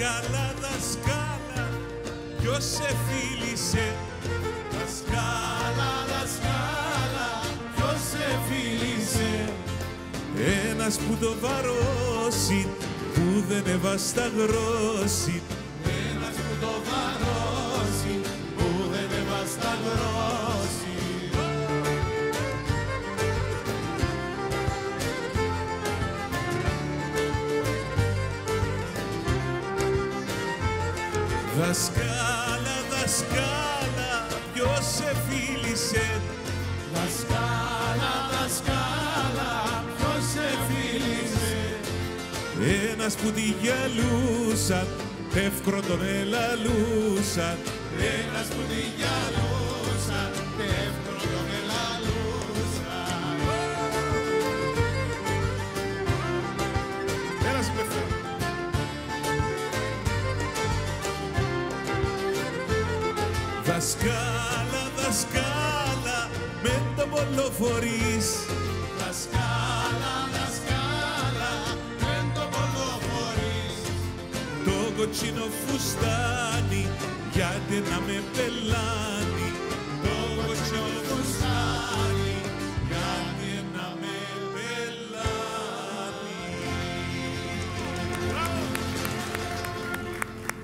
Δασκάλα, δασκάλα, ποιος σε φίλησε? Δασκάλα, δασκάλα, ποιος σε φίλησε? Ένας που το βαρώσει, που δεν ευασταγρώσει. Ένας που το βαρώσει, που δεν ευασταγρώσει. Δασκάλα, δασκάλα, ποιος σε φίλησε? Δασκάλα, δασκάλα, ποιος σε φίλησε? Ένας που τη γυαλούσαν, εύκρο τον ελαλούσαν. Ένας που τη γυαλούσαν, εύκρο τον ελαλούσαν. Ένας πέφτει. Δασκάλα, δασκάλα, με το πολλοφορείς. Δασκάλα, δασκάλα, με το πολλοφορείς. Το κοτσίνο φουστάνι, γιατί να με πελάνει.